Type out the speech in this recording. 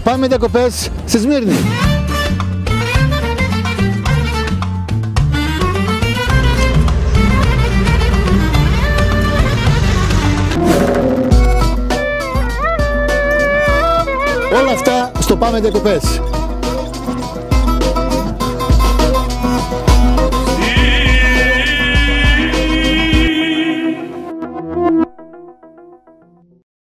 Πάμε διακοπές στη Σμύρνη. Όλα αυτά στο Πάμε διακοπές.